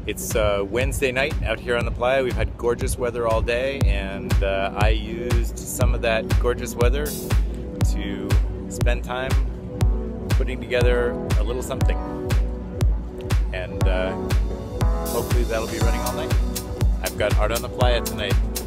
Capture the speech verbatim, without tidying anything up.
It's uh, Wednesday night out here on the playa. We've had gorgeous weather all day, and uh, I used some of that gorgeous weather to spend time putting together a little something. And uh, hopefully that'll be running all night. I've got art on the playa tonight.